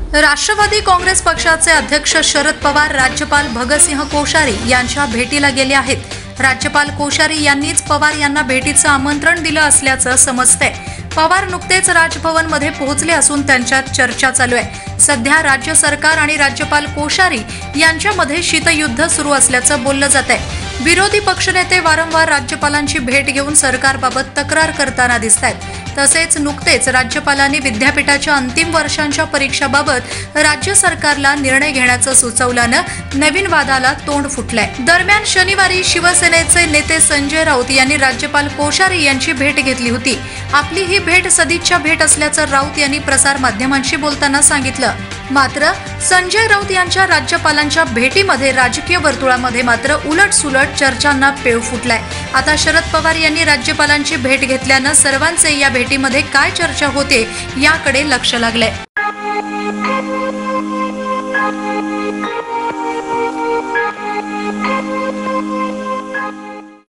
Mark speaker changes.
Speaker 1: राष्ट्रवादी काँग्रेस पक्षाचे अध्यक्ष शरद पवार राज्यपाल भगतसिंह कोश्यारी यांच्या भेटीला गेले आहेत। राज्यपाल कोश्यारी यांनीच पवार यांना भेटीचं आमंत्रण दिलं असल्याचं समजतंय। पवार नुकतेच राजभवनमध्ये पोहोचले असून त्यांच्यात चर्चा चालू आहे। सध्या राज्य सरकार आणि राज्यपाल कोश्यारी यांच्यामध्ये शीतयुद्ध सुरू असल्याचं बोललं जात आहे। विरोधी पक्षनेते वारंवार राज्यपालांची भेट घेऊन सरकारबाबत तक्रार करताना दिसतात। तसेच नुकतेच राज्यपालांनी विद्यापीठाच्या अंतिम वर्षांच्या परीक्षाबाबत राज्य सरकारला निर्णय घेण्याचं सुचवल्यानं नवीन वादाला तोंड फुटलंय। दरम्यान शनिवारी शिवसेनेचे नेते संजय राऊत यांनी राज्यपाल कोश्यारी यांची भेट घेतली होती। आपली ही भेट सदिच्छा भेट असल्याचं राऊत यांनी प्रसार माध्यमांशी बोलताना सांगितलं। मात्र संजय राऊत यांच्या राज्यपालांच्या भेटीमध्ये राजकीय वर्तुळामध्ये मात्र उलटसुलट चर्चांना पेव फुटलाय। आता शरद पवार यांनी राज्यपालांची भेट घेतल्यानं सर्वांचे या भेटीमध्ये काय चर्चा होते याकडे लक्ष लागलंय।